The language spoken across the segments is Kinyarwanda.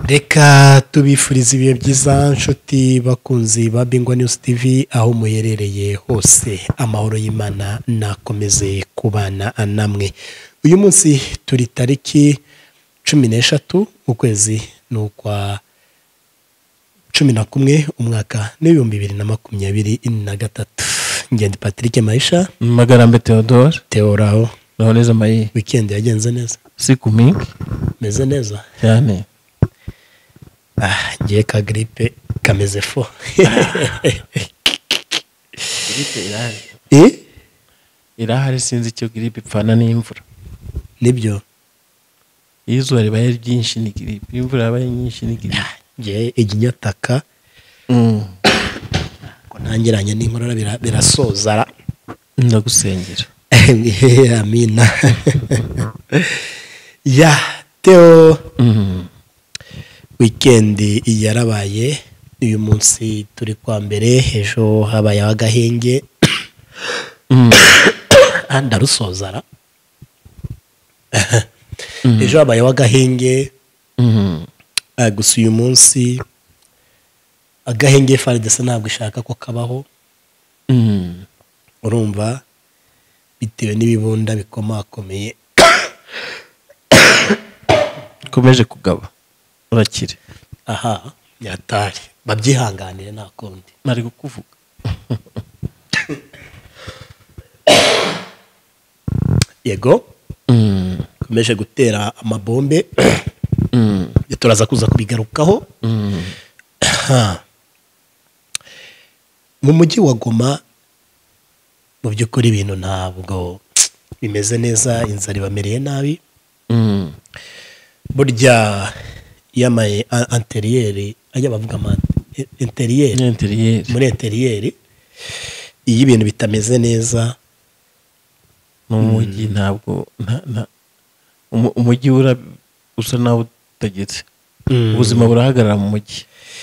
Reka tubifuriza ibihe byiza nshuti bakunzi ba Bingwa News TV aho muherereye hose, amahoro y'Imana nakomeze kubana namwe. Uyu munsi turi tariki 13 ukwezi n'ukwa 11 umwaka n'2023. Ngende Patrick Maisha Magarambe Theodore Theoraho. Noneza mayi Weekend yagenze neza? siku mingi Meze neza cyane. Ngiye ka gripe kameze fo. Gripe irahari. Irahari sinzi icyo gripe ipfana n'imvura. Nibyo. Izuba ribaye ryinshi ni gripe, imvura yabaye nyinshi ni gripe. Ngiye iginyataka. Ko ntangiranye n'inkorora birasozara. Ndagusengera. Amina. Ya Theo. Weekend yarabaye, uyu munsi turi kwa mbere, ejo habaye agahenge. Ndarusozara. Ejo habaye agahenge. Gusa uyu munsi agahenge FARDC ntabwo ishaka ko kabaho. Urumva bitewe n'ibibunda bikomakomeye komeje kugaba urakire. Aha yatari babyihanganire nta kundi mari kukuvuga. Yego komeje gutera amabombe. Turaza kuza kubigarukaho. Mu mujyi wa Goma mu by'ukuri ibintu ntabwo bimeze neza, inzara ibamereye nabi. Burya yamaye anteriere ajya bavuga interiere muri interiere iyo ibintu bitameze neza mu mujyi ntabwo umujyi usa naho utagetse. Ubuzima burahagarara mu mujyi.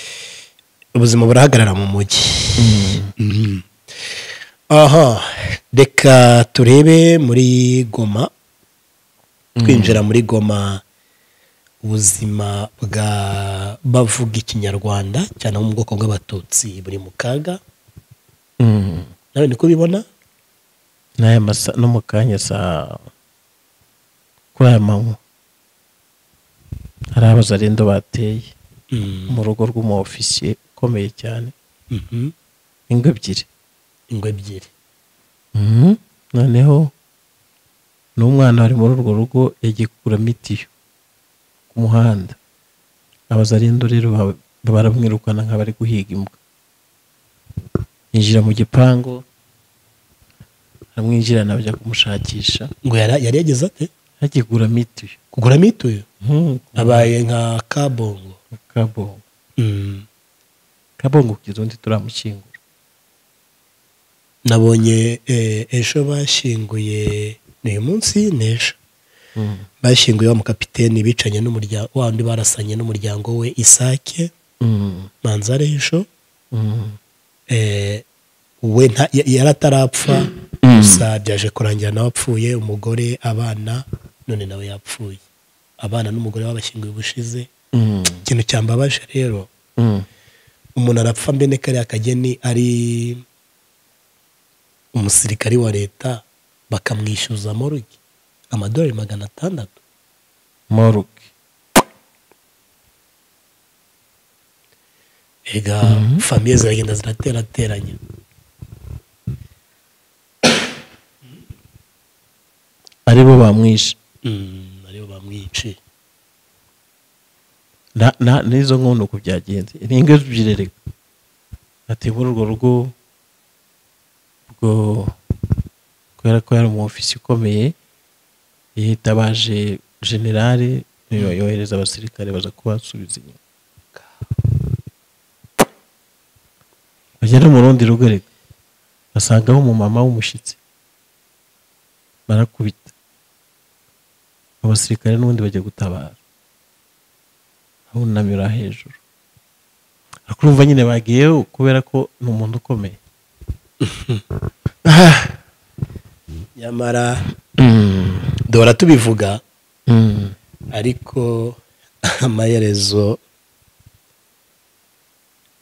Aha reka turebe muri Goma. Twinjira muri Goma, ubuzima bwa bavuga ikinyarwanda cyane mu bwoko bw'abatutsi buri mu kaga. Nawe niko bibona? N'aya masa no mu kanya saa kuri aya manywa hari abazarendo bateye mu rugo rw'umu ofisiye ukomeye cyane. Ingwe ebyiri. Noneho n'umwana wari muri urwo rugo yagiye kugura mitiyo ku muhanda. Abazarendo rero baramwirukana nk'abari guhiga imbwa. Yinjira mu gipangu, aramwinjirana bajya kumushakisha. Ngo yari yageze ate? Yagiye kugura mitiyo. Kugura mitiyo? Abaye nka Kabongo. Kabongo kugeza undi turamushyingura. Nabonye ejo bashyinguye uyu munsi n'ejo. Bashyinguye wa mukapiteni bicanye n'umuryango wandi barasanye n'umuryango we Isake. Manzare ejo. We yaratarapfa gusa byaje kurangira nawe apfuye, umugore, abana, none nawe yapfuye. Abana n'umugore babashyinguye ubushize. Ikintu cyambabaje rero umuntu arapfa mbene kariya kageni ari umusirikari wa leta bakamwishyuza moruge amadolari 600. Moruge ega famiye ziragenda ziraterateranya. aribo bamwishe. Aribo bamwice. N'izo nkono ku byagenze ni ingwe ebyiri. Ati muri urwo rugo bwo kubera ko yari mu ofisi ikomeye yitabaje generale yohereza abasirikare baza kubasubiza inyuma. Bagera mu rundi rugo reka basangaho umumama w'umushyitsi barakubita. Abasirikare n'ubundi bajya gutabara. Abunamira hejuru. Akurumva nyine bagiyeho kubera ko ni umuntu ukomeye. Nyamara dora tubivuga ariko amaherezo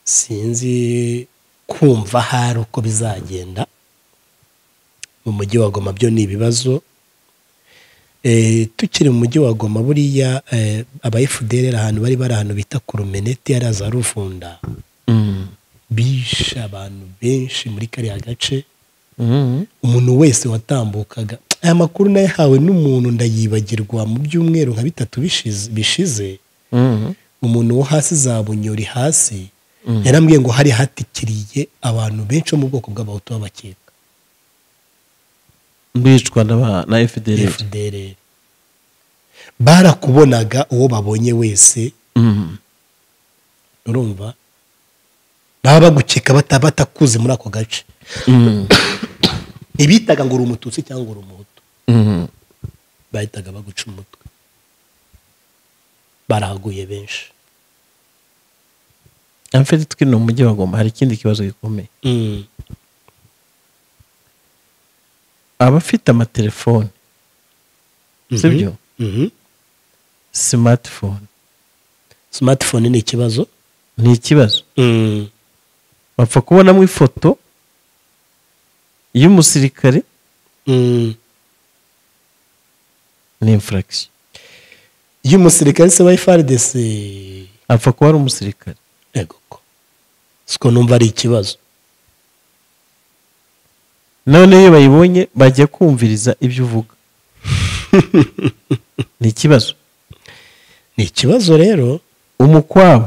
sinzi kumva hari uko bizagenda mu mujyi wa Goma, byo ni ibibazo. Tukiri mu mujyi wa Goma buriya aba FDL ahantu bari ahantu bita ku Rumeneti yari za Ruvunda, bishe abantu benshi muri kariya gace. Umuntu wese watambukaga, aya makuru nayahawe n'umuntu ndayibagirwa mu byumweru nka 3 bishize. Umuntu wo hasi za Bunyori hasi yarambwiye ngo hari hatikiriye abantu benshi mu bwoko bw'abahutu b'abakeka bicwa na FDL. Barakubonaga uwo babonye wese, urumva, baba bagukeka batakuze muri ako gace. Ibitaga ngo uri umututsi cyangwa uri umuhutu, bahitaga baguca umutwe. Barahaguye benshi. Amfite twino mu mujyi wa Goma hari ikindi kibazo gikomeye. Abafite amatelefone, sibyo? Smartphone ni ikibazo. Bapfa kubonamo ifoto y'umusirikare, ni infraction. Y'umusirikare se wa FARDC apfa kuba ari umusirikare. Ego ko siko numva ari ikibazo. None iyo bayibonye bajya kumviriza ibyo uvuga. Ni ikibazo rero. Umukwabo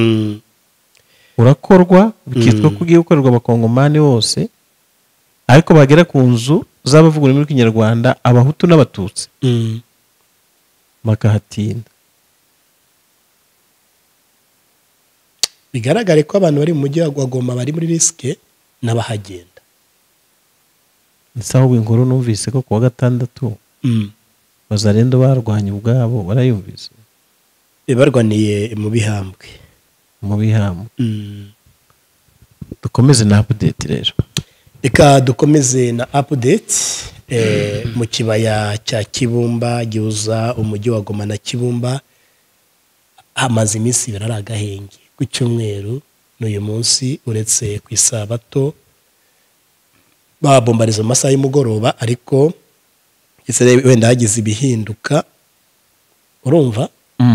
urakorwa bikitwa ko ugiye gukorerwa abakongomani bose, ariko bagera ku nzu z'abavuga ururimi rw'ikinyarwanda, abahutu n'abatutsi bakahatinda. Bigaragare ko abantu bari mu mujyi wa Goma bari muri risike n'abahagenda. Nisaho inkuru numvise ko kuwa gatandatu bazarendo barwanya ubwabo, barayumvise. Barwaniye mu Bihambwe. Dukomeze na update rero. Reka dukomeze na update. Mu kibaya cya Kibumba gihuza umujyi wa Goma na Kibumba hamaze iminsi ibiri ari agahenge. Ku cyumweru n'uyu munsi uretse ku isabato babombariza mu masaha y'umugoroba, ariko wenda hagize ibihinduka, urumva.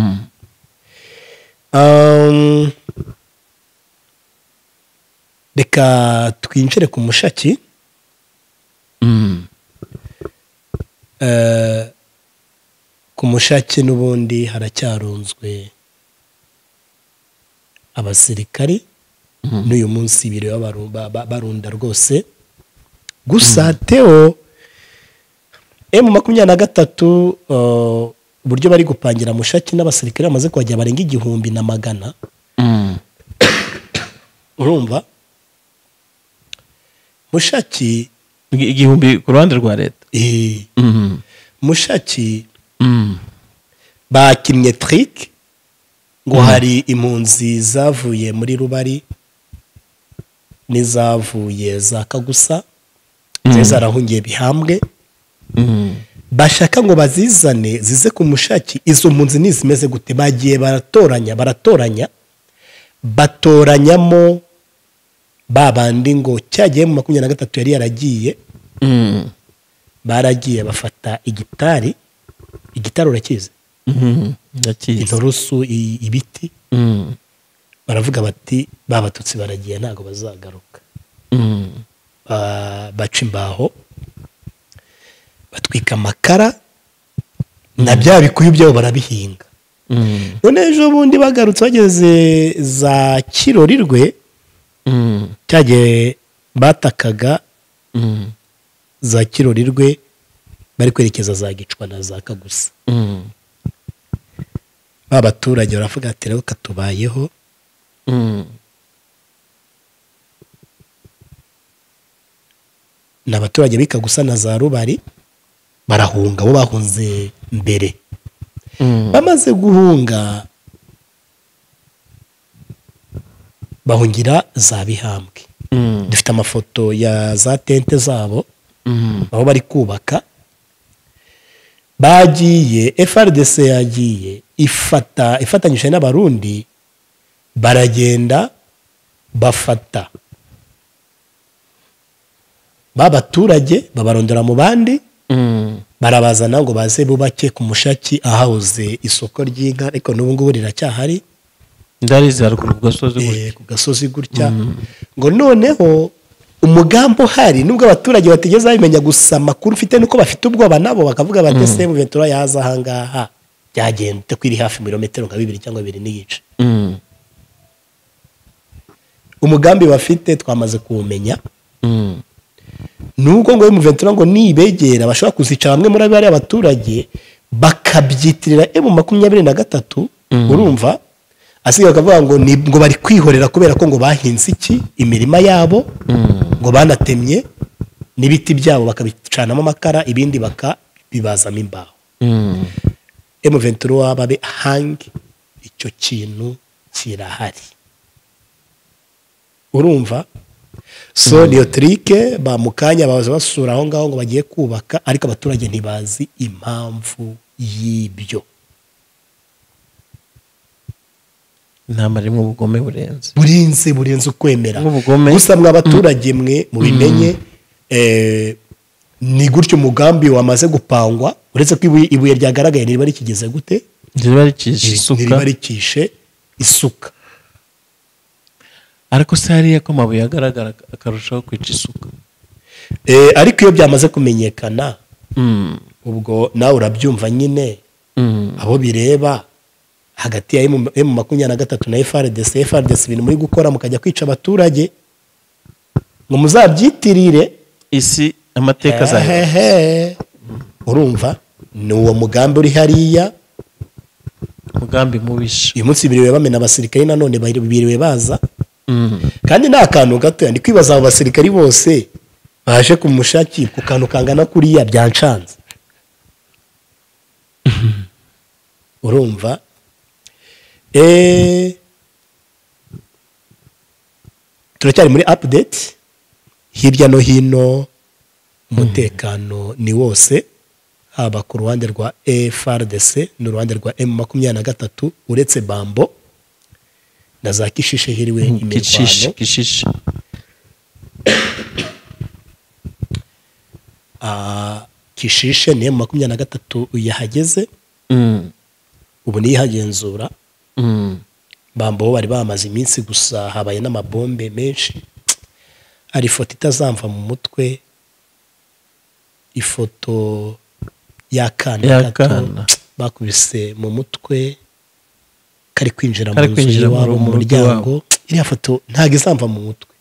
Reka twinjire ku Mushaki. Ku Mushaki n'ubundi haracyarunzwe abasirikari n'uyu munsi ibiri barunda rwose. Gusa Theo M23 uburyo bari gupangira Mushaki n'abasirikare bamaze kuhagera barenga 1,100. Urumva, Mushaki 1,000 ku ruhande rwa leta. Mushaki bakinnye trick ngo hari impunzi zavuye muri Rubari n'izavuye za Kagusa zarahungiye Bihambwe, bashaka ngo bazizane zize ku Mushaki. Izo mpunzi nizimeze gute? Bagiye batoranyamo babandi ngo cyagiye mu 23 yari yaragiye. Baragiye bafata igitari urakize, inturusu, ibiti. Baravuga bati babatutsi baragiye ntago bazagaruka. Baca imbaho, batwika amakara, na bya bikuyu byabo barabihinga. None ejo bundi bagarutse bageze za Kirorirwe, cyagiye batakaga za Kirorirwe bari kwerekeza za Gicwa na za Kagusa. Abaturage baravuga ati rero katubayeho. N'abaturage bikagusa na za Rubari barahunga, bo bahunze mbere. Bamaze guhunga bahungira za Bihambwe. Dufite amafoto ya za tente zabo aho bari kubaka. Bagiye FARDC yagiye ifatanyije n'abarundi, baragenda bafata babaturage babarondera mu bandi barabazana ngo baze bubake ku Mushaki ahahoze isoko ry'inka ariko n'ubu ngubu riracyahari ndarize haruguru ku gasozi gutya ku gasozi gutya ngo noneho umugambi uhari nubwo abaturage batigeze babimenya gusa amakuru ufite nuko bafite ubwoba nabo bakavuga bati se M23 yaza ahangaha byagenda kwiri hafi milimetero nka 2 cyangwa 2 n'igice umugambi bafite twamaze kuwumenya nuko ngo M23 ngo nibegera bashobora kuzicara hamwe muri bari abaturage bakabyitirira M23 urumva asigaye akavuga ngo ngo bari kwihorera kubera ko ngo bahinze iki imirima yabo ngo banatemye n'ibiti byabo bakabicanamo amakara ibindi bakabibazamo imbaho M23 babe hangi icyo kintu kirahari urumva so niyo trike ba mukanya baza basura aho ngaho ngo bagiye kubaka ariko abaturage ntibazi impamvu y'ibyo intambara imwe ubugome burenze ukwemera Nk'ubugome. gusa mwe abaturage mwe mubimenye ni gutyo umugambi wamaze gupangwa uretse ko ibuye ryagaragaye niba rikigeze gute riba rikishe isuka ariko se hariya ko amabuye agaragara akarushaho kwica isuka ariko iyo byamaze kumenyekana ubwo nawe urabyumva nyine abo bireba hagati ya M23 na FARDC ibintu muri gukora mukajya kwica abaturage ngo muzabyitirire isi amateka zahe urumva ni uwo mugambi uri hariya mugambi mubisha uyu munsi biriwe bamena abasirikari nanone biriwe baza kandi nta kantu gato ndi kwibaza abo basirikari bose baje ku Mushaki ku kantu kangana kuriya byancanze urumva turacyari muri update hirya no hino umutekano ni wose haba ku ruhande rwa FARDC n'uruhande rwa M23 uretse Bambo na za Kishishe hiriwe imirwano Kishishe ni M23 yahageze ubu niyihagenzura Bambo bari bamaze iminsi gusa habaye n'amabombe menshi ari ifoto itazamva mu mutwe ifoto y'akana bakubise mu mutwe kari kwinjira mu nzu y'iwabo mu muryango iriya foto ntabwo izamva mu mutwe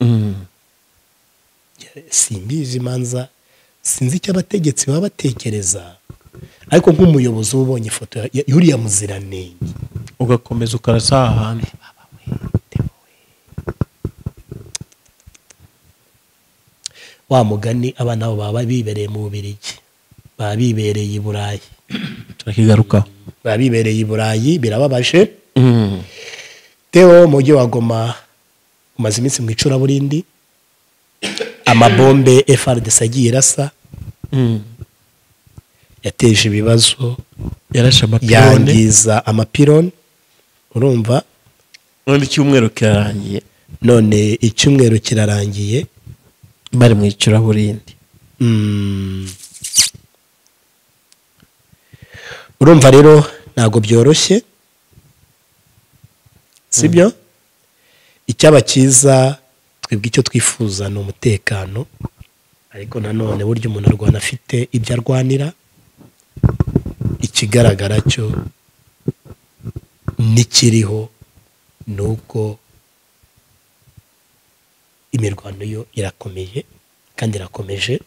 simbizi imanza sinzi icyo abategetsi baba batekereza ariko nk'umuyobozi uba ubonye ifoto y'uriya muziranenge ugakomeza ukarasa ahantu wa mugani abana babo baba bibereye mu Bubiligi baba bibereye i Burayi turakigarukaho baba bibereye i Burayi birababaje Theo mujyi wa Goma umaze iminsi mu icuraburindi amabombe FARDC agiye irasa yateje ibibazo yarashe amapirone yangiza amapirone urumva none icyumweru kirarangiye bari mu icuraburindi urumva rero ntabwo byoroshye sibyo icyaba cyiza twebwe icyo twifuza ni umutekano ariko nanone burya umuntu arwana afite ibyo arwanira ikigaragara cyo n'ikiriho ni uko imirwano yo irakomeye kandi irakomeje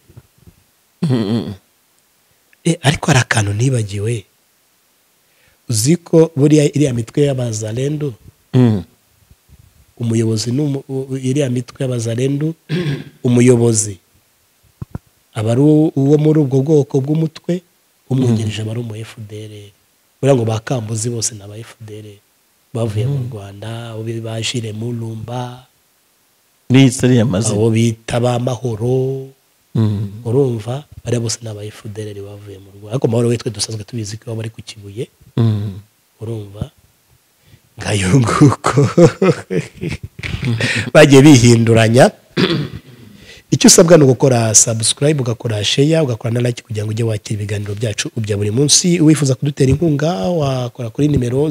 ariko hari akantu nibagiwe uzi ko buriya iriya mitwe y'abazalendo umuyobozi iriya mitwe y'abazalendo umuyobozi aba ari uwo muri ubwo bwoko bw'umutwe umwungirije aba ari umu FDR buriya ngo bakambuzi bose ni aba FDR bavuye mu Rwanda abo bashire mu Lumba abo bita b'amahoro urumva bariya bose ni aba FDR bavuye mu Rwanda ariko amahoro we twe dusanzwe tubizi ko bari ku Kibuye urumva ngayo nguko bagiye bihinduranya. Icyo usabwa ni ugukora subscribe, ugakora share, ugakora na like kugira ngo ujye wakira ibiganiro byacu bya buri munsi. Wifuza kudutera inkunga wakora kuri nimero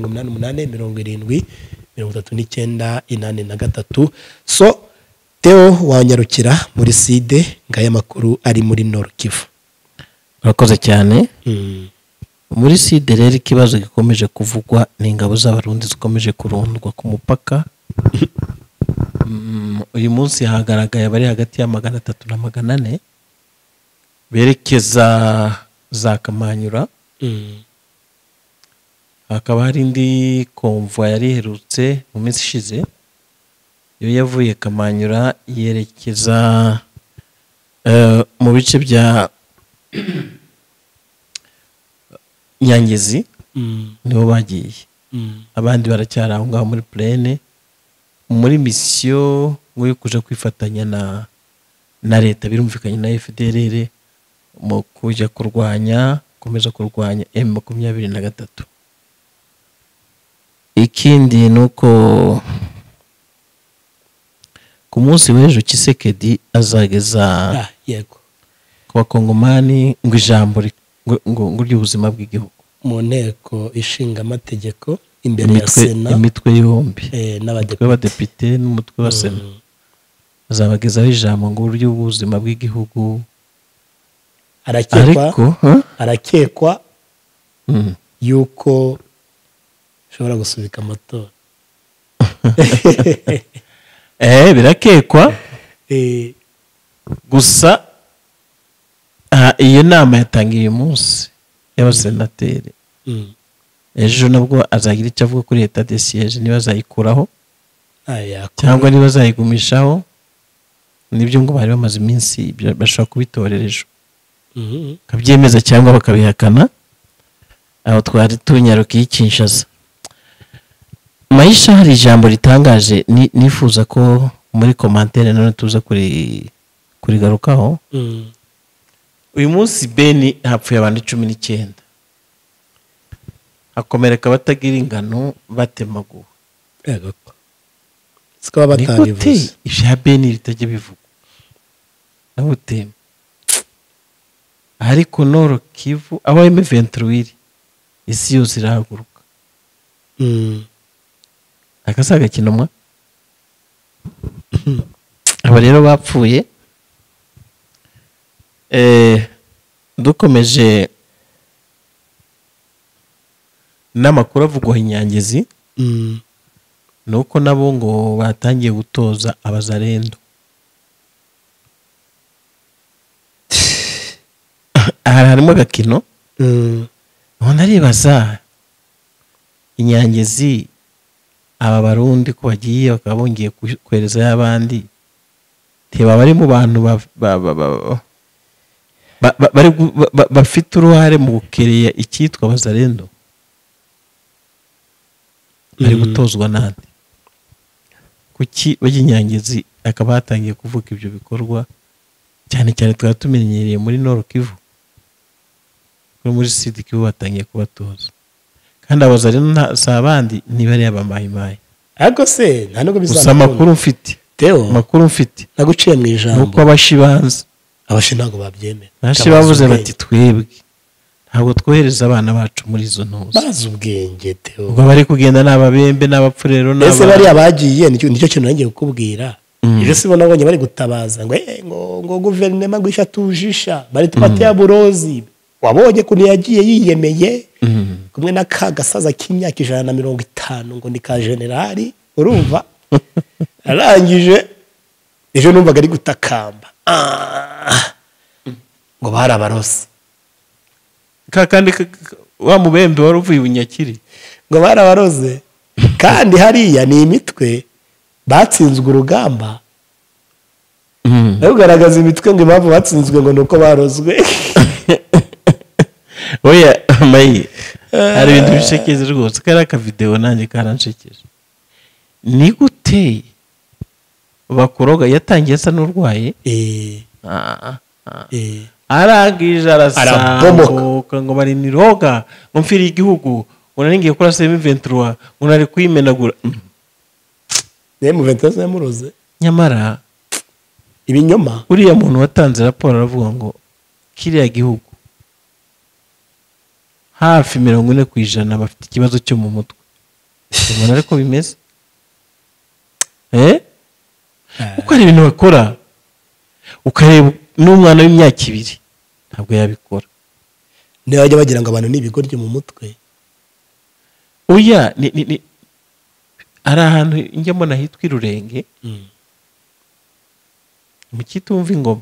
0788 so Theo wanyarukira muri side ngaya makuru ari muri Nord Kivu. Urakoze cyane. Muri side rero ikibazo gikomeje kuvugwa ni ingabo z'abarundi zikomeje kurundwa ku mupaka. Uyu munsi hagaragaye bari hagati ya 300 na 400 berekeza za Kamanyura. Hakaba hari indi konvoy yari iherutse mu minsi ishize, yo yavuye Kamanyura yerekeza mu bice bya Nyangezi, niho bagiye. Abandi baracyari aho ngaho muri plane muri mission yo kuja kwifatanya na leta, birumvikanye na FDLR mu kujya komeza kurwanya M23. Ikindi nuko ku munsi w'ejo Tshisekedi azageza yego ku bakongomani ngo ijambo ngo ry'ubuzima bw'igihugu mu nteko ishinga amategeko imbere ya Sena, imitwe yombi n'abadepite n'umutwe wa Sena. Azabagezaho ijambo ngo ry'ubuzima bw'igihugu. Arakekwa yuko ushobora gusubika amatora. Birakekwa. Gusa iyo nama yatangiye uyu munsi y'abasenateri. Ejo nabwo azagira icyo avuga kuri leta de siège, niba azayikuraho cyangwa niba azayigumishaho. Nibyo ngo bari bamaze iminsi bashobora kubitorera ejo, kabyemeza cyangwa bakabihakana. Aho twari tunyarukiye Kinshasa. Maisha hari ijambo ritangaje nifuza ko muri commentaire none tuza kurigarukaho. Uyu munsi Beni hapfuye abantu 19, hakomereka batagira ingano batemaguwe. Yego sikaba batabivuze ibya Beni bitajye bivugwa nabutema. Ariko Nord Kivu abo M23 isi yose irahaguruka. Akasaga kinomwa aba rero bapfuye. Dukomeje n'amakuru avugwa Nyangezi, nuko nabo ngo batangiye gutoza abazarendo. Harimo agakino naribaza Nyangezi aba barundi ko bagiye bakaba bongeye kwereza y'abandi, teba bari mu bantu bafite uruhare mu gukereya icyitwa abazarendo. Bari gutozwa nande kuki Nyangezi akaba hatangiye kuvuga ibyo bikorwa cyane cyane twari tumenyereye muri Nord Kivu, muri Sud Kivu batangiye kubatoza. Kandi abazarendo si abandi ntibari abamayimayi. Ariko se nta nubwo bizakora. Gusa amakuru mfite Theo, amakuru mfite naguciye mu ijambo nuko abashibanze ntabwo babyemera. Nashi bavuze bati twebwe ntabwo twohereza abana bacu muri izo ntuza. Bazi ubwenge Theo. Ubwo bari kugenda n'ababembe n'abapfurero n'aba. Ese bari abagiye nicyo kintu nagiye kukubwira. Ije sibona abonye bari gutabaza ngo guverinoma gwisha tujisha bari tupatya burozi. Wabonye kuntu yagiye yiyemeye kumwe n'akagasaza k'imyaka 150 ngo ni ka generali urumva. Arangije ejo numvaga ari gutakamba ngo barabarose kandi wa mubembe wari uvuye Bunyakiri ngo barabaroze. Kandi hariya ni imitwe batsinzwe urugamba. Ugaragaza imitwe ngo impamvu batsinzwe ngo nuko barozwe. Oya mayi hari ibintu bishekeze rwose. Kari aka video nanjye karancekeje. Ni gute bakuroga yatangiye asa n'urwaye arangije arasambuka ngo bari niroga ngo mfiri igihugu unaringiye kora M23 unari kwimenagura. M23 yamuroze nyamara ibinyoma. uriya muntu watanze raporo aravuga ngo kiriya gihugu hafi 40% bafite ikibazo cyo mu mutwe. Ubona ariko bimeze uko ari ibintu bakora ukareba n'umwana w'imyaka 2 ntabwo yabikora. Niba bajya bagira ngo abantu n'ibigoryi mu mutwe. Oya ni ari ahantu njya mbona hitwa Irurenge mu kitumva ingoma,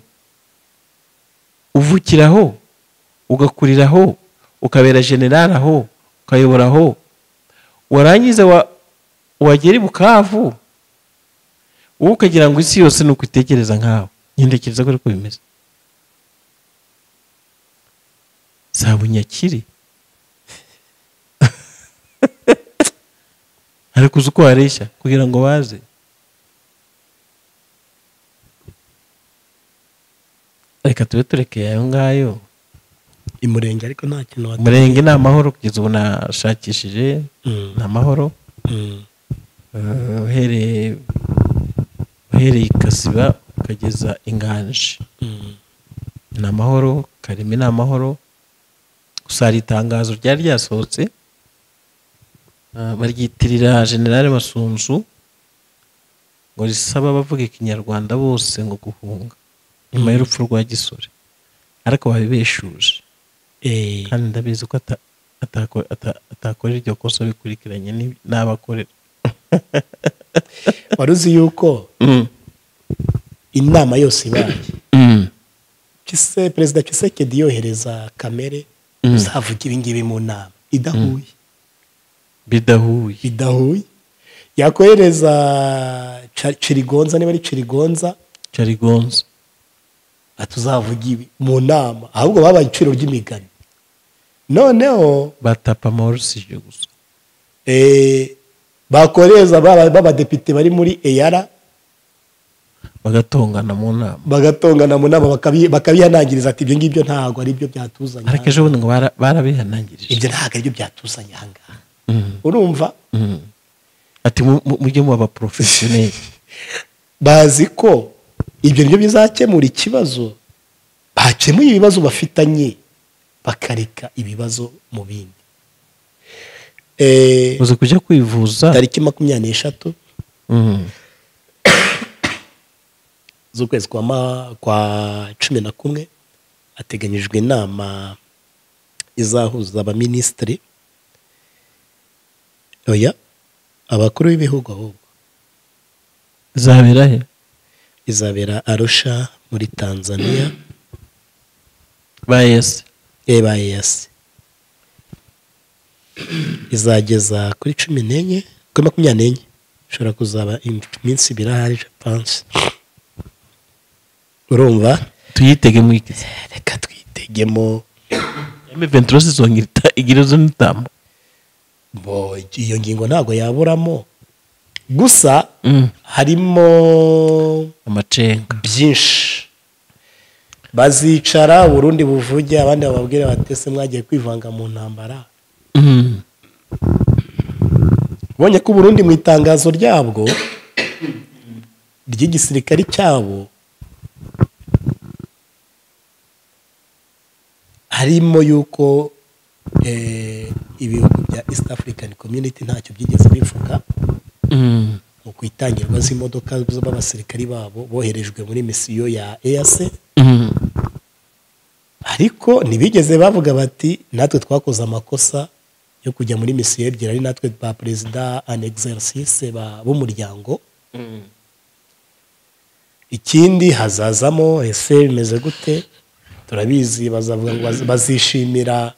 uvukiraho ugakuriraho ukabera general aho ukayoboraho, warangiza wagera i Bukavu wowe ukagira ngo isi yose nuko itekereza nkawe. Nyendekereza ko ariko bimeze. Zabunyakiri ariko uzi uko wareshya kugira ngo baze. Reka tube turekeye ayo ngayo. Imurenge ariko nta kintu watanga. Umurenge ni amahoro kugeza ubu nashakishije ni amahoro. Uhereye Ikasiba ukageza Inganje ni amahoro. Karemi ni amahoro. Gusa hari itangazo ryari ryasohotse baryitirira General Masunzu ngo risaba abavuga ikinyarwanda bose ngo guhunga nyuma y'urupfu rwa Gisore, ariko babibeshuje. Kandi ndabizi ko atakorera iryo kosa bikurikiranye n'abakorera. Waruzi yuko inama yose ibaye Perezida Tshisekedi yohereza kamere uzavuga ibingibi mu nama bidahuye yakohereza Chirigonza, niba ari Chirigonza atuzavuga ibi mu nama, ahubwo babaye iciro ry'imigani. Noneho batapa Maurice gusa bakoreza b'abadepite bari muri EAR bagatongana mu nama bakabihanangiriza ati ibyo ngibyo ntago ari byo byatuzanye. Ariko ejo bundi ngo barabihanangirije. Ibyo ntago ari byo byatuzanye aha ngaha. Urumva? Ati mujye mu aba professionnel. Bazi ko ibyo nibyo bizakemura ikibazo. Bakemuye ibibazo bafitanye bakareka ibibazo mu bindi. Uze kujya kwivuza tariki 23 z'ukwezi kwa 11 hateganyijwe inama izahuza abaminisitiri abakuru b'ibihugu. ahubwo izabera he? Izabera Arusha muri Tanzania. Bayes izageza kuri 14 kuri 24. Ushobora kuzaba iminsi birahari je pense. Urumva? Tuyitege mu iki? Reka twitegemo. M23 zongita igirezo nitamo. Iyo ngingo ntago yaburamo. Gusa harimo amacenga byinshi. Bazicara Burundi buvuge, abandi bababwira batese mwagiye kwivanga mu ntambara. Bonye ko Burundi mu itangazo ryabwo ry'igisirikari cyabo harimo yuko ibihugu bya East African Community ntacyo byigeze bivuga mu kwitangirwa z'imodoka z'abasirikari babo boherejwe muri misiyo ya EAC. Ariko ntibigeze bavuga bati natwe twakoze amakosa yo kujya muri misiyo ebyiri, ari natwe ba perezida en exercice b'umuryango. Ikindi hazazamo ese bimeze gute, turabizi bazavuga ngo bazishimira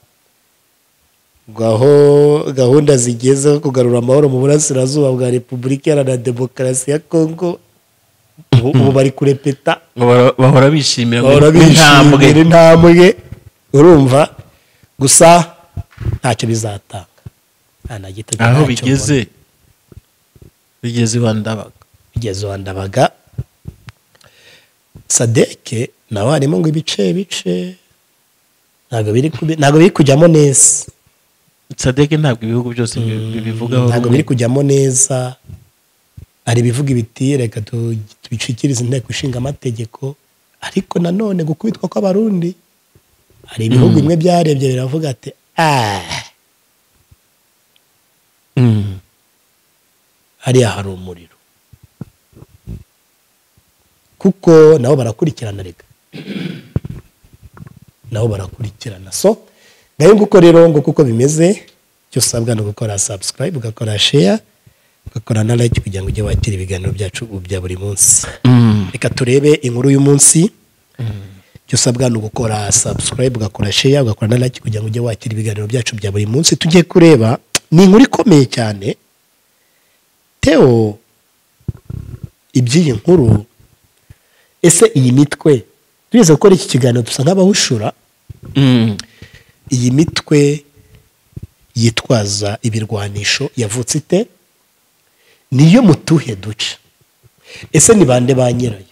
gahunda zigeze kugarura amahoro mu burasirazuba bwa Repubulika Iharanira Demokarasi ya Kongo. Ubu bari kurepeta bahora bishimira intambwe. Urumva? Gusa ntacyo bizatanga. Aho bigeze Wandabaga Sadeke nawe harimo ngo ibice ntabwo biri kujyamo neza. Sadeke ntabwo ibihugu byose bibivugaho, ntabwo biri kujyamo neza. hari ibivuga ibiti reka tubicikirize inteko ishinga amategeko, ariko nanone gukubitwa kw'abarundi hari ibihugu bimwe byarebye biravuga ati hariya hari umuriro, kuko nabo barakurikirana reka, nabo barakurikirana. So ngayo nguko rero ngo kuko bimeze, icyo usabwa no gukora subscribe, ugakora share, ugakora na like kugira ngo ujye wakira ibiganiro byacu bya buri munsi. Reka turebe inkuru y'umunsi. Icyo usabwa no gukora subscribe, ugakora share, ugakora na like kugira ngo ujye wakira ibiganiro byacu bya buri munsi. Tugiye kureba ni inkuru ikomeye cyane. Theo, iby'iyi nkuru, ese iyi mitwe tugeze gukora iki kiganiro dusa nk'abahushura. Iyi mitwe yitwaza ibirwanisho yavutse ite, niyo mutuhe duce, ese ni bande ba nyirayo?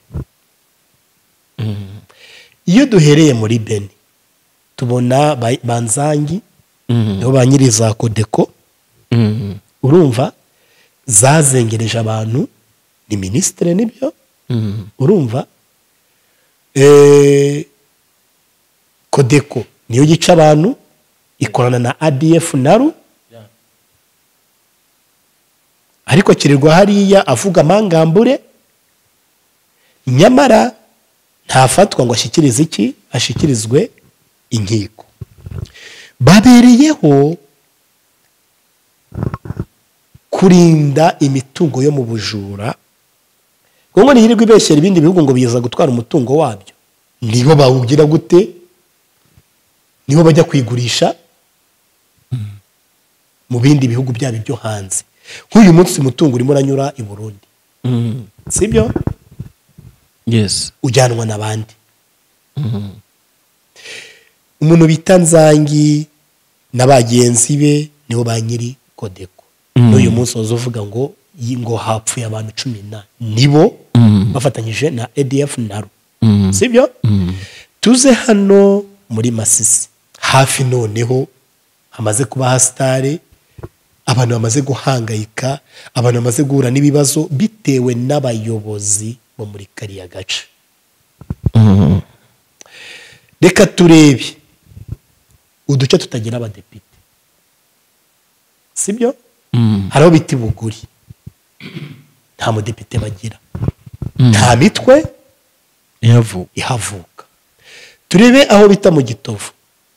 Iyo duhereye muri Beni tubona Banzangi nibo ba nyiri za Kodeko, urumva zazengereje abantu, ni minisitiri nibyo, urumva Kodeko niyo yica abantu, ikorana na ADF naru, ariko kirirwa hariya avuga amangambure, nyamara ntafatwa ngo ashikirize iki, ashikirizwe inkiko. Babereyeho kurinda imitungo yo mu bujura, ngo nihirirwa ibeshyera ibindi bihugu ngo biza gutwara umutungo wabyo, nibo bawugira gute, nibo bajya kwigurisha mu bindi bihugu byabo byo hanze. Nk'uyu munsi umutungo urimo uranyura i Burundi, sibyo? Yes. Ujyanwa n'abandi. Umuntu bita Nzangi n'abagenzi be nibo ba nyiri Kodeko. N'uyu munsi uvuga ngo hapfuye abantu 18, nibo bafatanyije na ADF naru, sibyo? Tuze hano muri Masisi hafi, noneho hamaze kuba hasitare, abantu bamaze guhangayika, abantu bamaze guhura n'ibibazo bitewe n'abayobozi bo muri kariya gace. Reka turebe uduce tutagira abadepite, sibyo? Hariho biti Buguri, nta mudepite bagira, nta mitwe ihavuka. Turebe aho bita mu Gitovu,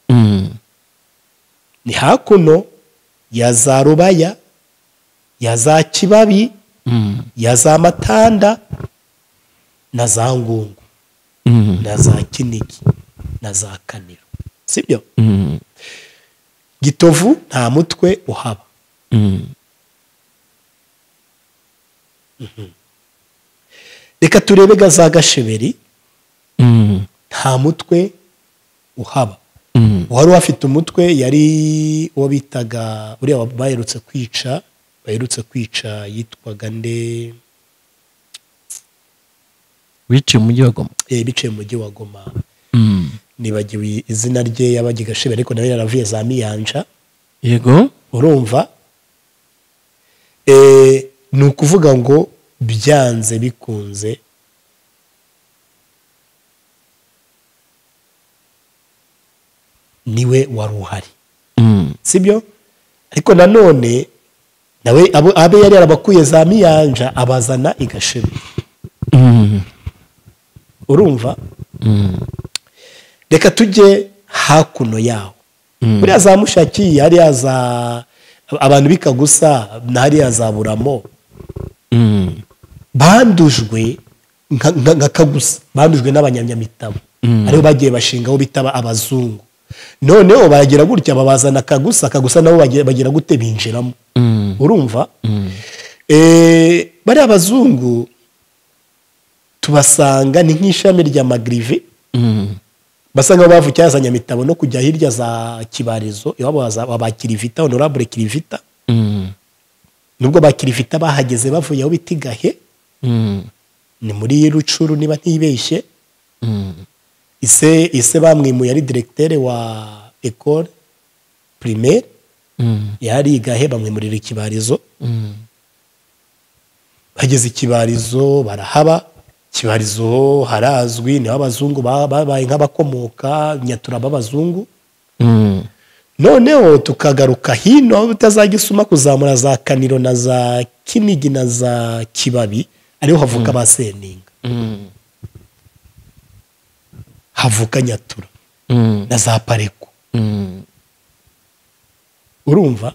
ni hakuno ya za Rubaya, ya za Kibabi, ya za Matanda, na za Ngungu, na za Kinigi, na za Kaniro, sibyo? Gitovu nta mutwe uhaba. Reka turebe za Gasheberi, nta mutwe uhaba. Wari wafite umutwe yari uwo bitaga uriya baherutse kwica yitwaga nde, wiciye umujyi wa Goma. Biciye mu mujyi wa Goma, nibagiwe izina rye, yabaga Gasheberi ariko nawe yaravuye za Miyanja. Yego, urumva ni ukuvuga ngo byanze bikunze niwe wari uhari, sibyo? Ariko nanone nawe abe yari yarabakuye za Miyanja abazana i Gasheberi, urumva? Reka tujye hakuno yaho, buriya za Mushaki, hariya za abantu bikagusa, na hariya za Buramo, bandujwe nka Kagusa, bandujwe n'abanyamyamitabo, aribo bagiye bashingaho bitaba abazungu. Noneho baragira gutya babazana Kagusa nabo bagira gute binjiramo, urumva? Bari abazungu tubasanga ni nk'ishami rya Magrive, basanga bavukiye yazanya mitabo no kujya hirya za Kibarizo, iwabo wa Kirivita, Honorable Kirivita. Nubwo ba Kirivita bahageze bavuye aho bitigahe, ni muri Rucuru niba ntibeshye. Ise bamwimuye ari directeur wa école primaire, yari igahe bamwimurira Kibarizo. bageze ikibarizo barahaba. Ikibarizo harazwi, niho abazungu babaye nk'abakomoka Nyatura b'abazungu. Noneho tukagaruka hino aho bitazagisuma kuzamura za Kaniro na za Kinigi na za Kibabi, ariho havuka ba Seninga. Havuka Nyatura na za Pareko. Urumva?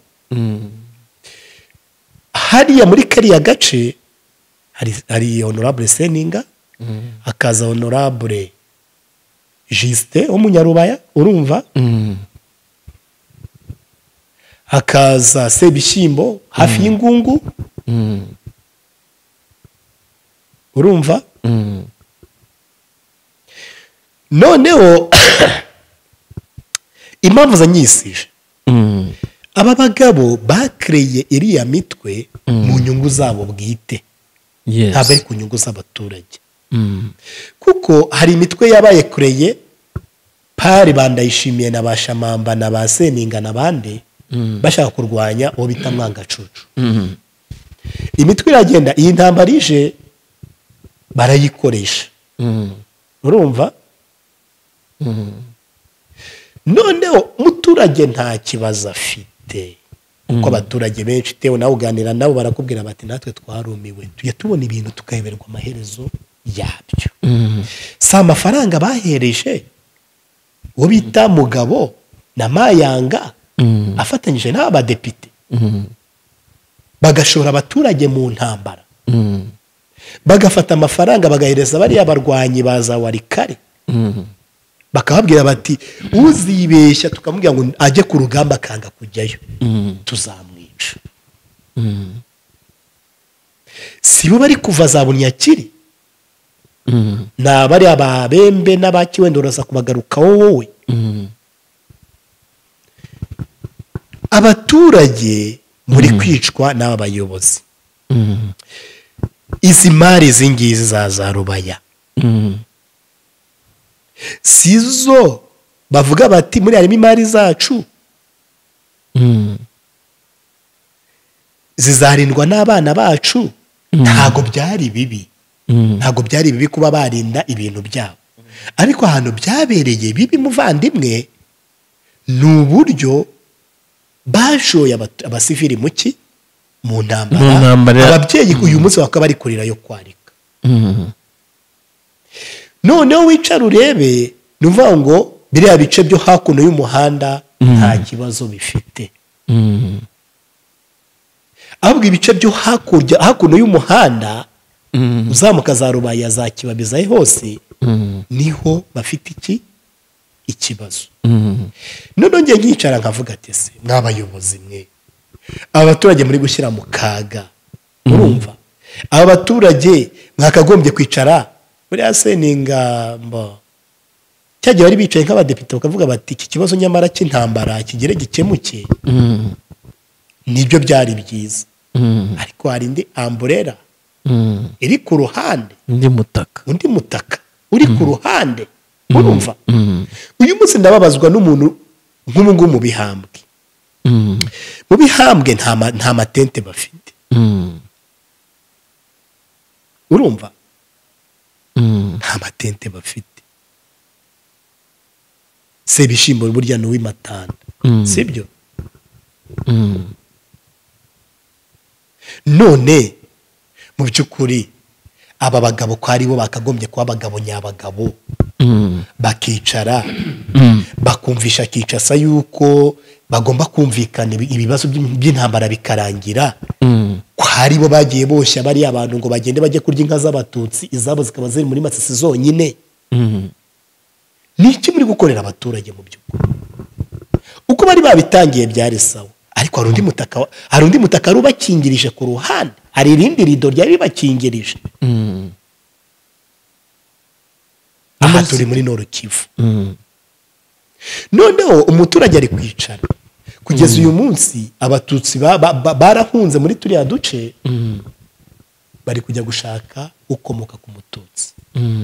Hariya muri kariya gace hari honorable Seninga, hakaza honorable Justin w'umunyarubaya. Urumva? Hakaza Sebishyimbo hafi y'Ingungu. Urumva? Noneho impamvu zanyisije, aba bagabo bakreye iriya mitwe mu nyungu zabo bwite, ntabwo ari ku nyungu z'abaturage. Kuko hari imitwe yabaye kreye pari Bandayishimiye na Bashamamba na ba Seninga n'abandi bashaka kurwanya uwo bita Mwangacucu. Imitwe iragenda, iyi ntambara ije barayikoresha. Urumva? Noneho umuturage nta kibazo afite, kuko abaturage benshi tewe nawe uganira nabo barakubwira bati natwe twarumiwe, tujye tubona ibintu tukayoberwa amaherezo yabyo. Si amafaranga bahereje uwo bita Mugabo na Mayanga afatanyije n'abadepite bagashora abaturage mu ntambara, bagafata amafaranga bagahereza bariya barwanyi baza Warikare, bakababwira bati uzibeshya tukamubwira ngo ajye ku rugamba akanga kujyayo tuzamwica. Si bo bari kuva za Bunyakiri, n'abari Ababembe n'Abakiwendoroza kubagarukaho wowe. Abaturage muri kwicwa n'aba bayobozi. Izi mari zingizi za Rubaya sizo bavuga bati muri harimo imari zacu zizarindwa n'abana bacu. Ntago byari bibi, ntago byari bibi kuba barinda ibintu byabo, ariko ahantu byabereye bibi muvandimwe ni uburyo bashoye abasivili muki mu ntambara. Ababyeyi uyu munsi bakaba bari kurira yo kwarika. Noneho wicara urebe, nuvuga ngo biriya bice byo hakuno y'umuhanda nta kibazo bifite, ahubwo ibice byo hakuno y'umuhanda uzamuka za Rubaya za Kibabizaye hose niho bafite ikibazo. None ngiye nkicara nkavuga ati se n'abayobozi mwe, abaturage muri gushyira mu kaga. Urumva? Aba baturage mwakagombye kwicara buriya Seninga cyagiye bari bicaye nk'abadepite bakavuga bati iki kibazo nyamara cy'intambara kigere gikemuke. Nibyo byari byiza, ariko hari indi amburera iri ku ruhande, undi mutaka uri ku ruhande. Urumva? Uyu munsi ndababazwa n'umuntu nk'ubu mu Bihambwe. Mu Bihambwe nta matente bafite. Urumva? Nta matente bafite. Sebishyimbo burya ni uw'Imatanda, sibyo? None mu by'ukuri aba bagabo ko ari bo bakagombye kuba abagabo nyabagabo, bakicara bakumvisha Kinshasa yuko bagomba kumvikana ibibazo by'intambara bikarangira. Ko ari bo bagiye boshya bari abantu ngo bagende bajye kurya inka z'Abatutsi, izabo zikaba ziri muri Masisi zonyine. Niki muri gukorera abaturage mu by'ukuri? Uko bari babitangiye byari sawa, ariko hari undi mutaka rubakingirije ku ruhande, hari irindi rido ryari bakingirije. Aha turi muri Nord Kivu. Noneho umuturage ari kwicara kugeza uyu munsi. Abatutsi barahunze muri turiya duce, bari kujya gushaka ukomoka ku Mututsi.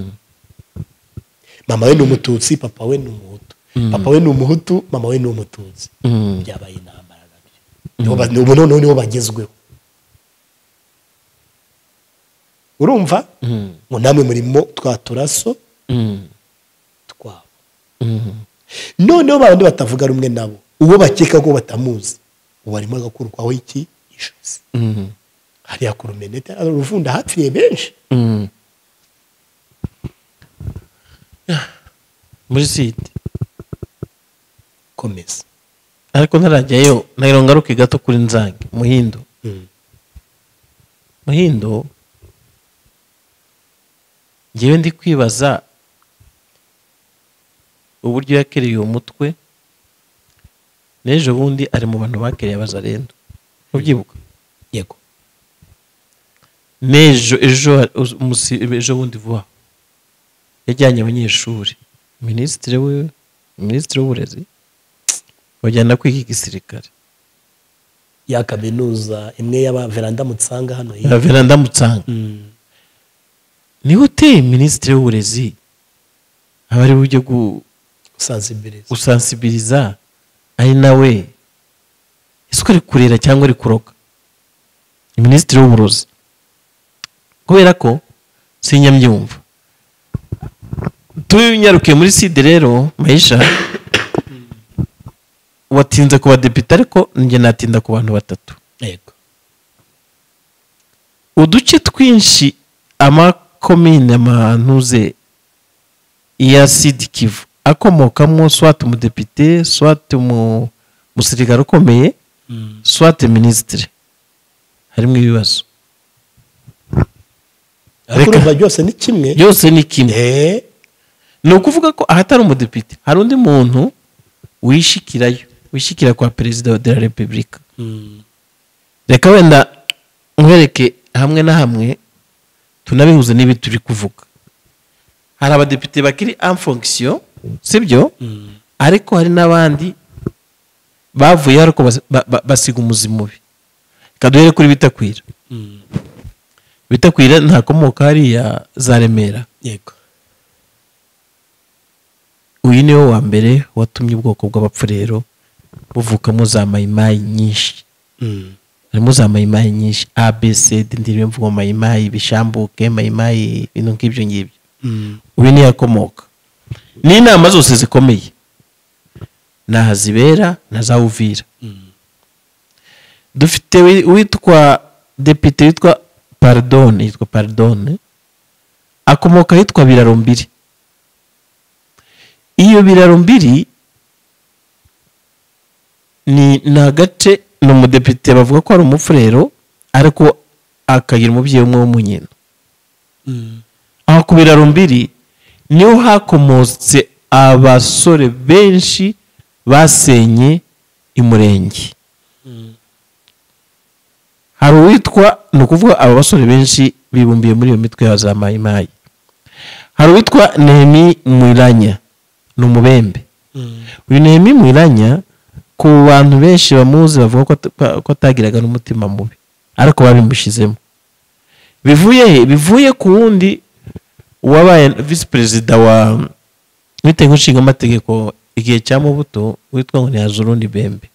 Mama we ni Umututsi, papa we ni Umuhutu. Papa we ni Umuhutu, mama we ni Umututsi. Byabaye intambara nabyo. Nibo bagezweho. urumva ngo namwe murimo twa turaso twabo. Noneho babandi batavuga rumwe nabo, uwo bakeka ko batamuzi, uwo arimo agakurwaho iki ijosi. Hariya ku Rumenete uruvunda hapfiriye benshi. muri site Komeza. ariko ntarajyayo nagira ngaruke gato kuri Nzange Muhindo. Muhindo ngewe ndi kwibaza uburyo yakereye uwo mutwe, n'ejo bundi ari mu bantu bakereye abazarendo, ubyibuka? Yego. ejo bundi vuba yajyanye abanyeshuri, minisitiri w'uburezi bajyana kwiga igisirikare. Ya kaminuza imwe y'aba Veranda Mutsanga hano ya Veranda Mutsanga. Niwe uteye minisitiri w'uburezi aba ari buryo gusansibiriza, ari nawe isuka ari kurera cyangwa ari kuroga minisitiri w'uburozi, kubera ko sinyamyumva. Tunyarukiye muri side rero Maisha watinze ku badepite, ariko njye natinda ku bantu batatu. Yego. Uduce twinshi amakomine amantuze ya Sud Kivu akomokamo swat umudepite, swat umusirikare ukomeye, swat ministre, harimo ibibazo. Ariko byose ni kimwe. Byose ni kimwe. Ni ukuvuga ko ahatari umudepite hari undi muntu wishikira kwa perezida de la Republika. Reka wenda nkwereke hamwe na hamwe tunabihuze n'ibi turi kuvuga. Hari abadepite bakiri en fonction, sibyo? Ariko hari n'abandi bavuye ariko basiga umuzi mubi. Kaduhere kuri Bitakwira. Bitakwira ntakomoka hariya za Remera. Yego. Uyu niwe wa mbere watumye ubwoko bw'abapfurero buvukamo za mayimayi nyinshi. Harimo za mayimayi nyinshi, ABC, ndiriwe mvugo mayimayi, bishambuke, mayimayi, ibintu nk'ibyo ngibyo. Uyu niwe yakomoka. N'inama zose zikomeye naha zibera na za Uvira. Dufite witwa depite witwa Pardone, akomoka hitwa Biraro Mbiri. Iyo Biraro Mbiri ni agace, ni umudepite bavuga ko ari umufurero, ariko akagira umubyeyi umwe w'umunyina. Aho ku Biraro Mbiri niho hakomotse abasore benshi basenye imurenge. Hari uwitwa, ni ukuvuga aba basore benshi bibumbiye muri iyo mitwe ya za mayimayi. Hari uwitwa Nehemi Mwiranya, ni umubembe. Uyu Nehemi Mwiranya ku bantu benshi bamuzi bavuga ko atagiraga n'umutima mubi, ariko babimushizemo. Bivuye ku wundi wabaye vice perezida wa w'inteko nshinga amategeko igihe cya Mobutu, witwa ngo ni Hazurundi Bembe.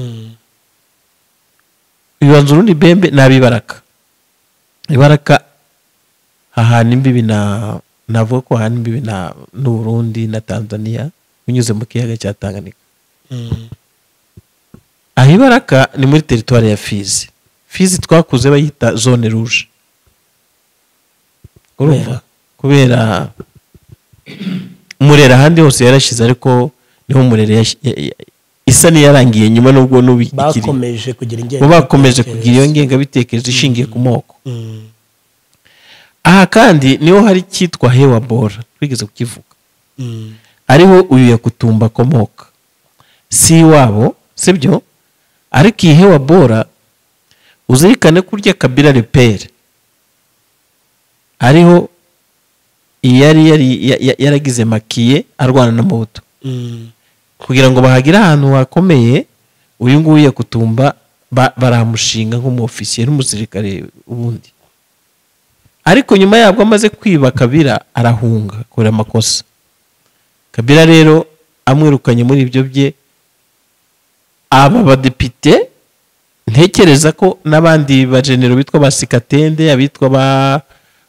Uyu Hazurundi Bembe nabibaraka. Ibaraka hahana imbibi navuga ko hahana imbibi n'u Burundi na Tanzania unyuze mu kiyaga cya Tanganyika. Ahibaraka ni muri territoire ya Fizi. Fizi twakuze bayita zone rouge. Urumva? Kubera Murera handi hose yarashize, ariko niho Murera isa ni yarangiye nyuma nubwo n'ubikiri. Bakomeje kugira iyo ngenga bitekerezo ishingiye ku moko. Aha kandi niho hari cyitwa Hewa Bora, twigeze kukivuga. Ariho uyu Yakutumba komoka. Si wabo, sibyo? Ariko iyi Hewa Bora uzirikane kurya Kabila repere. Ariho yaragize makiye arwana na Mobutu. Kugira ngo bahagira ahantu hakomeye, uyu nguyu Yakutumba baramushinga nk'umufisiye n'umusirikare ubundi. Ariko nyuma yabwo amaze kwiba Kabila arahunga kure amakosa. Kabila rero amwirukanye muri ibyo bye. Aba badepite ntekereza ko n'abandi ba genero bitwa ba Sikatende, abitwa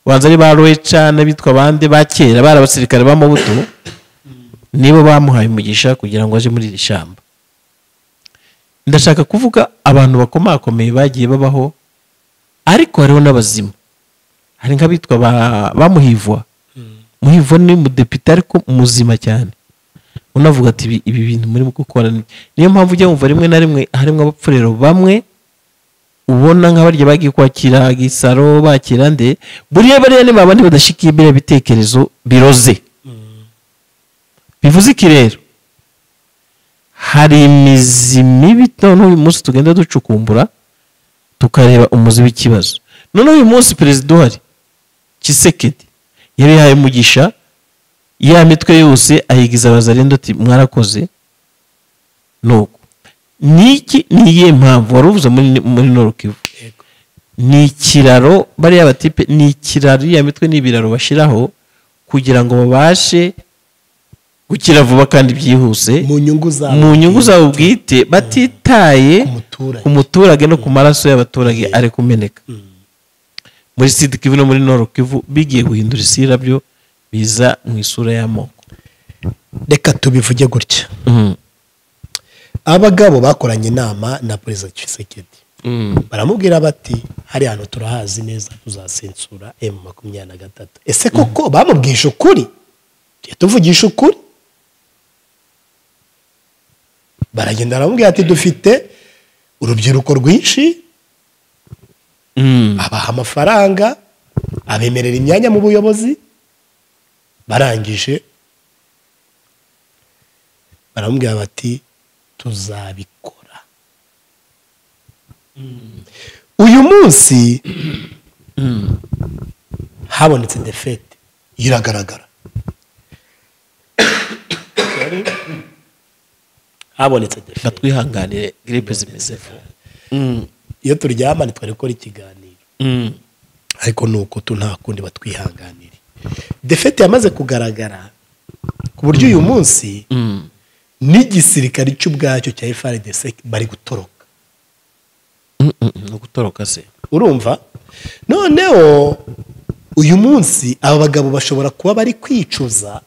ubanza ari ba Rweca n'abitwa abandi ba kera bari abasirikare b'amabuto nibo bamuhaye umugisha kugira ngo aje muri iri shyamba. Ndashaka kuvuga abantu bakomakomeye bagiye babaho, ariko hariho n'abazima. Hari nk'abitwa ba Muhivwa. Muhivwa ni umudepite ariko muzima cyane, unavuga ati ibi bintu muri gukora. Niyo mpamvu ujya wumva rimwe na rimwe harimo abapfurero bamwe ubona nk'abarya bagiye kwakira Gisaro bakira nde, buriya bariya ni babandi badashikiye ibyo bitekerezo biroze. Bivuze iki rero? Hari imizi mibi none uyu munsi tugenda ducukumbura tukareba umuzi w'ikibazo. None uyu munsi perezida uhari Tshisekedi yabihaye umugisha, ya mitwe yose ayigiza abazarendo ati mwarakoze. Nuko niki niye mpamvu waruvuze muri Nord Kivu ni ikiraro bariya batipe, ni ikiraro ya mitwe n'ibiraro bashiraho kugira ngo babashe gukira vuba kandi byihuse mu nyungu zabo bwite, batitaye ku muturage no ku maraso y'abaturage ari kumeneka. Muri Sud Kivu no muri Nord Kivu bigiye guhindura isira, byo biza mu isura y'amoko. Reka tubivuge gutya. Abagabo bakoranye inama na Perezida Tshisekedi, baramubwira bati hari hano turahazi neza tuzasensura M23. Ese koko bamubwisha ukuri? Tuvugisha ukuri? Baragenda baramubwira ati dufite urubyiruko rwinshi, abaha amafaranga, abemerera imyanya mu buyobozi. Barangije baramubwira bati tuzabikora. Uyu munsi habonetse defete iragaragara. Habonetse defete. Batwihanganire gripe zimezefu. Iyo turyamane twari gukora ikiganiro, ariko nuko nta kundi batwihanganire. Defete yamaze kugaragara ku buryo uyu munsi n'igisirikare cy'ubwacyo cya FARDC bari gutoroka. No gutoroka se urumva? Noneho uyu munsi aba bagabo bashobora kuba bari kwicuza.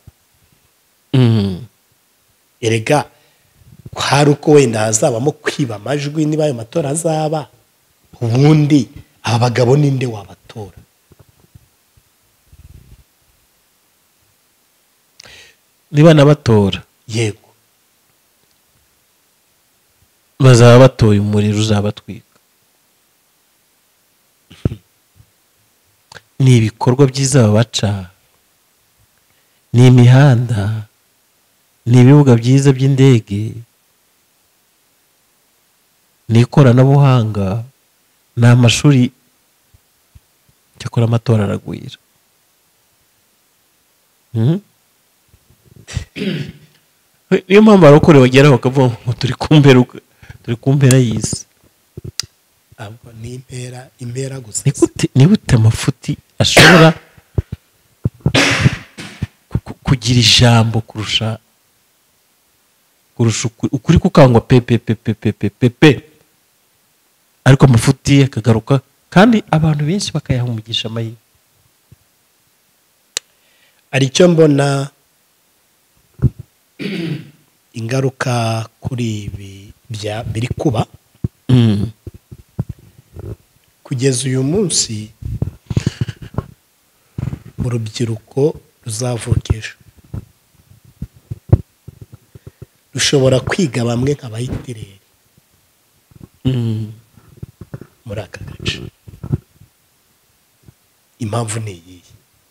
Erega hari uko wenda hazabamo kwiba amajwi niba ayo matora azaba, ubundi aba bagabo ninde wabatora? niba nabatora Yego, bazaba batoye umuriro uzabatwika. Ni ibikorwa byiza babaca, ni imihanda, ni ibibuga byiza by'indege, ni ikoranabuhanga, ni amashuri. Cyakora amatora aragwira. Niyo mpamvu abarokore bageraho bakavuga ngo turi kumpera y'isi. abo ni impera gusa. Ni gute amafuti ashobora kugira ijambo kurusha ukuri kukangwa pepe, ariko amafuti akagaruka kandi abantu benshi bakayaha umugisha amahirwe. Aricyo mbona ingaruka kuri ibi biri kuba kugeza uyu munsi. Mu rubyiruko ruzavukisha rushobora kwiga bamwe nk'abahitireri muri aka gace. Impamvu ni iyi: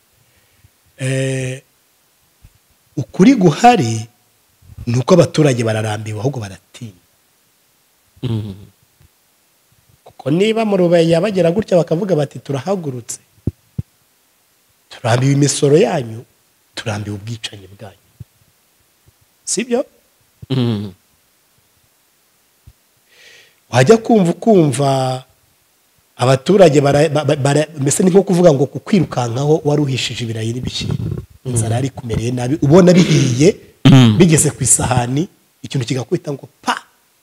ukuri guhari ni uko abaturage bararambiwe ahubwo baratinya. Kuko niba mu Rubeya bagera gutya bakavuga bati turahagurutse, turambiwe imisoro yanyu, turambiwe ubwicanyi bwanyu, sibyo? Wajya kumva abaturage mbese ni nko kuvuga ngo kukwirukankaho waruhishije ibirayi n'ibishyimbo, inzara yari kumereye nabi, ubona bihiye bigeze ku isahani, ikintu kigakwita ngo pa,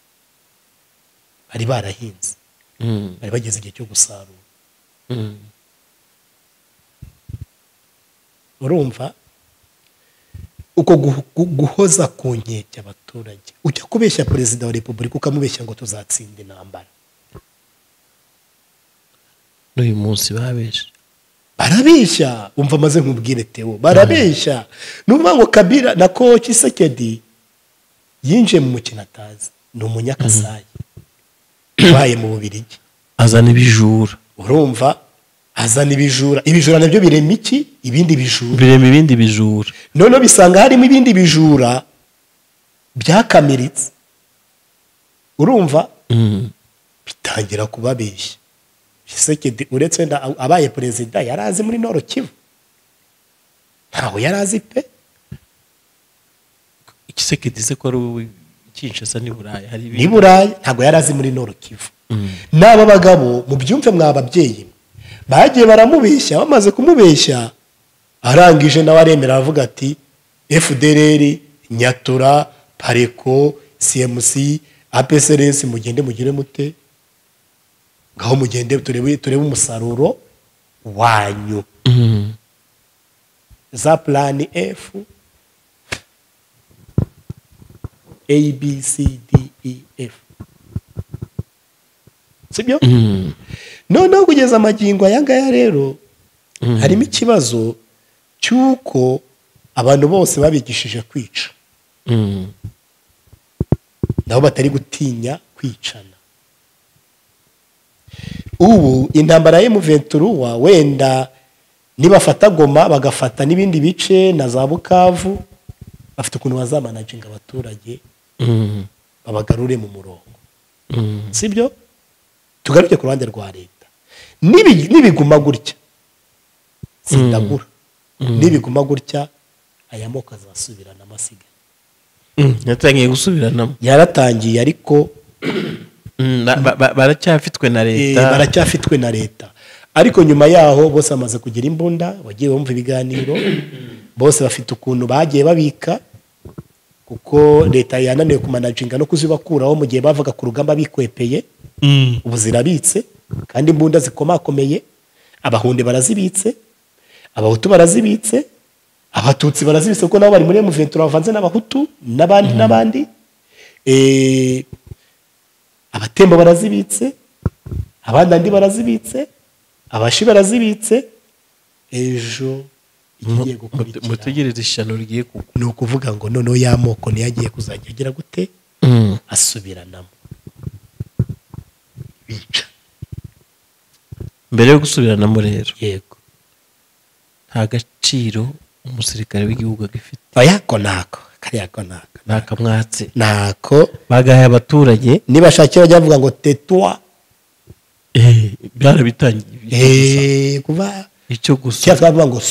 bari barahinze, bari bageze igihe cyo gusarura. urumva uko guhoza ku nkeke abaturage, ujya kubeshya perezida wa repubulika ukamubeshya ngo tuzatsinda intambara. n'uyu munsi babeshe, barabeshya, umva maze nkubwire Theo, barabeshya. Nuvuga ngo Kabila na ko Tshisekedi yinjiye mu mukino atazi, ni umunyakasayi ubaye mu Bubiligi, azana ibijura, urumva azana ibijura. Ibijura nabyo birema iki? Ibindi bijura, birema ibindi bijura, noneho bisanga harimo ibindi bijura byakamiritse, urumva bitangira kubabeshya. Tshisekedi uretse wenda abaye perezida yari azi muri Nord Kivu, ntaho yari azi pe. Tshisekedi se ko ari Kinshasa ni Burayi, hari ni Burayi, ntabwo yari azi muri Nord Kivu. N'aba bagabo mu byumve mw'ababyeyi bagiye baramubeshya, bamaze kumubeshya arangije nawe aremera aravuga ati FDLR, Nyatura, Pareko, CMC, APSRS mugende mugire mute, ngaho mugende turebe umusaruro wanyu. Za plan F A B C D E F, sibyo? Noneho kugeza amagingo aya ngaya rero harimo ikibazo cy'uko abantu bose babigishije kwica, nabo batari gutinya kwicana. Ubu intambara ya M23 wenda nibafata Goma bagafata n'ibindi bice na za Bukavu, bafite ukuntu bazamanaginga abaturage babagarure mu murongo, sibyo? Tugaruke ku ruhande rwa leta, nibiguma gutya sindagura, nibiguma gutya aya moko azasubirana amasiga. yatangiye gusubiranamo, yaratangiye ariko baracyafitwe na leta, baracyafitwe na leta, ariko nyuma yaho bose bamaze kugira imbunda, bagiye bumva ibiganiro, bose bafite ukuntu bagiye babika, kuko leta yananiwe kumanaginga no kuzibakuraho mu gihe bavaga ku rugamba bikwepeye. Ubu zirabitse kandi imbunda zikomakomeye, abahunde barazibitse, abahutu barazibitse, abatutsi barazibitse kuko nabo bari muri M23 bavanze n'abahutu n'abandi abatembo barazibitse, abandi barazibitse, abashi barazibitse. Ejo igiye gukurikira mutegereze ishyano rigiye kuko ni ukuvuga ngo noneho ya moko niyagiye kuzajya agira gute asubiranamo bica. mbere yo gusubiranamo rero, Yego, nta gaciro umusirikare w'igihugu agifite. bayako nako kariyako nako ntakamwatse, nako bagahaye abaturage, nibashakira bajya bavuga ngo tetwa byarabitangiye kuva icyo gusa, cyangwa bavuga ngo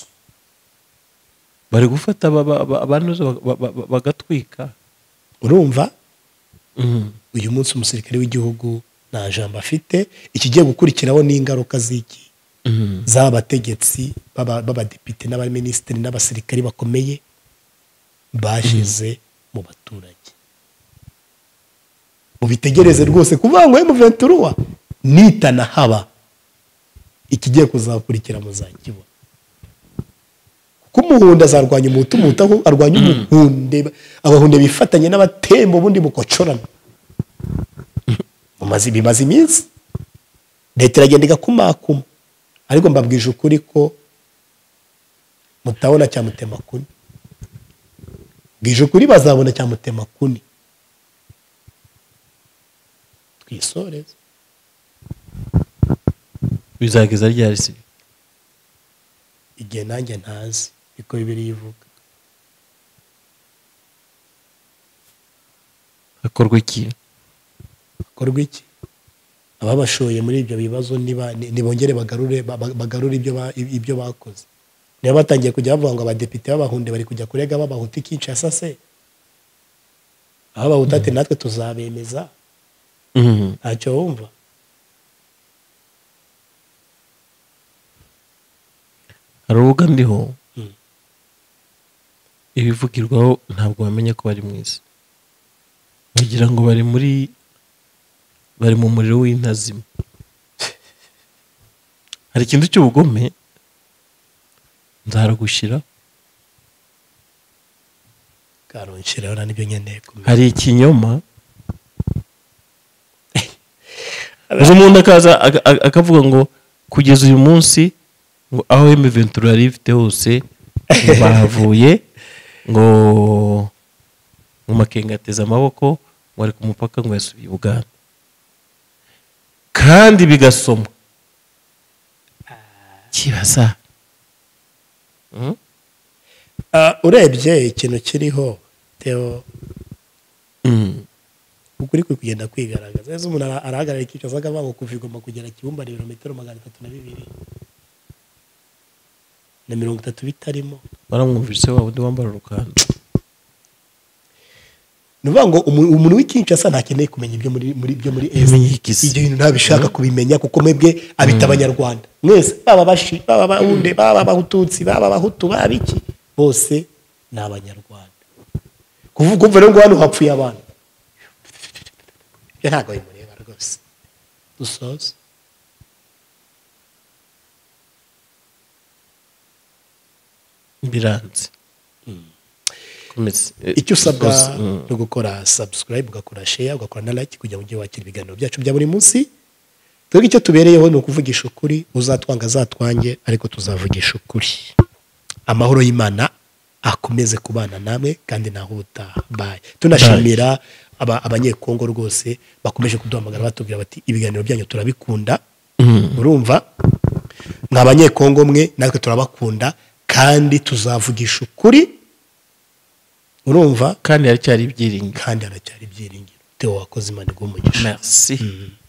bari gufata abantu bagatwika. urumva uyu munsi umusirikare w'igihugu nta jambo afite. Ikigiye gukurikiraho n'ingaruka z'iki z'abategetsi b'abadepite n'abaminisitiri n'abasirikari bakomeye bashize mu baturage. Mubitegereze rwose kuvuga ngo M23 nitana haba ikigiye kuzakurikira muzakibona, kuko umuhunde azarwanya umuhutu, umuhutu aho arwanya umuhunde, abahunde bifatanye n'abatembo ubundi mukocorana. Bimaze iminsi leta iragenda igakumakuma, ariko mbabwije ukuri ko mutabona cyamutema kuni, bwije ukuri bazabona cyamutema kuni. Twisoreze bizageza ryari se? igihe nanjye ntazi, niko Bibiliya ivuga. hakorwa iki? Hakorwa iki? Ababashoye muri ibyo bibazo nibongere bagarure ibyo bakoze. Niba batangiye kujya bavuga ngo abadepite b'abahunde bari kujya kurega b'abahutu Kinshasa se, aho abahutu ati natwe tuzabemeza, ntacyo wumva. hari urubuga ndiho, ibivugirwaho ntabwo bamenye ko bari mu isi, bagira ngo bari mu muriro w'intazima. hari ikintu cy'ubugome nzarugushyira. karonshira ora nibyo nkeneye kumenya. Hari ikinyoma uzi umuntu akaza akavuga ngo kugeza uyu munsi ngo aho M23 yari ifite hose ngo bahavuye ngo Makenga ateze amaboko ngo ari ku mupaka ngo yasubiye Uganda, kandi bigasomwa kibaza. Urebye ikintu kiriho Theo ukuri kugenda kwigaragaza. Ese umuntu arahagarara ikicaza akavuga kuva Igoma kugera Kibumba ni ibirometero 302 na 30 bitarimo. Baramwumvise wa wundi wambara urukanda. Nuvuga ngo umuntu w'ikinshasa ntakeneye kumenya ibyo muri ibyo bintu ntabishaka kubimenya kuko mwebwe abita abanyarwanda mwese, baba bashi, baba bahunde, baba bahututsi, baba bahutu, baba iki, bose ni abanyarwanda. Kuvuga rero ngo hano hapfuye abantu ya ntago bimureba rwose. Dusoze biranze. icyo usabwa no gukora subscribe, ugakora share, ugakora na like kugira ngo ujye wakira ibiganiro byacu bya buri munsi. Twebwe icyo tubereyeho ni ukuvugisha ukuri, uzatwanga azatwange ariko tuzavugisha ukuri. Amahoro y'Imana akomeze kubana namwe kandi nahuta. Bye. Tunashimira abanyekongo rwose bakomeje kuduhamagara batubwira bati ibiganiro byanyu turabikunda. Urumva mwa abanyekongo mwe natwe turabakunda kandi tuzavugisha ukuri. Urumva kandi haracyari ibyiringiro. Theo wakoze Imana igumugisha. Merci.